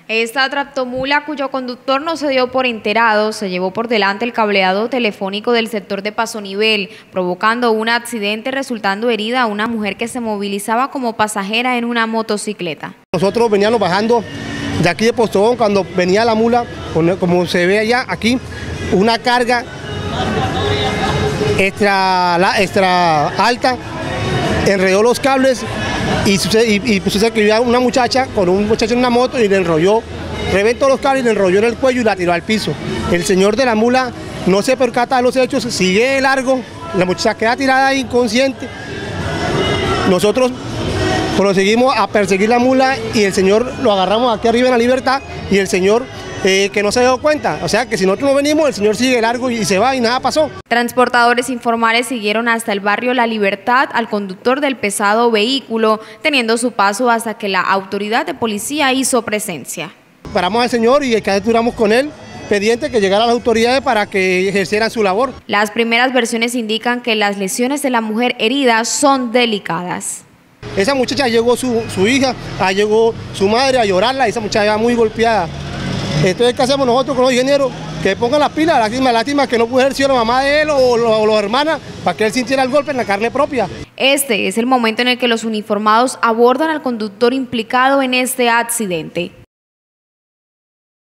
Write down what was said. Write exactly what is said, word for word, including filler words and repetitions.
Esta tractomula, cuyo conductor no se dio por enterado, se llevó por delante el cableado telefónico del sector de Paso Nivel, provocando un accidente, resultando herida a una mujer que se movilizaba como pasajera en una motocicleta. Nosotros veníamos bajando de aquí de Postobón cuando venía la mula, como se ve allá, aquí, una carga extra, extra alta, enredó los cables y sucede, y, y sucede que había una muchacha con un muchacho en una moto y le enrolló, reventó los cables, le enrolló en el cuello y la tiró al piso. El señor de la mula no se percata de los hechos, sigue de largo, la muchacha queda tirada inconsciente. Nosotros proseguimos a perseguir la mula y el señor lo agarramos aquí arriba en La Libertad y el señor eh, que no se dio cuenta, o sea que si nosotros no venimos el señor sigue largo y se va y nada pasó. Transportadores informales siguieron hasta el barrio La Libertad al conductor del pesado vehículo, teniendo su paso hasta que la autoridad de policía hizo presencia. Paramos al señor y capturamos con él, pendiente que llegaran las autoridades para que ejercieran su labor. Las primeras versiones indican que las lesiones de la mujer herida son delicadas. Esa muchacha llegó su, su hija, llegó su madre a llorarla, esa muchacha ya muy golpeada. Entonces, ¿qué hacemos nosotros con los ingenieros? Que pongan las pilas, lástima, lástima que no pudo haber sido la mamá de él o, o, o las hermanas para que él sintiera el golpe en la carne propia. Este es el momento en el que los uniformados abordan al conductor implicado en este accidente.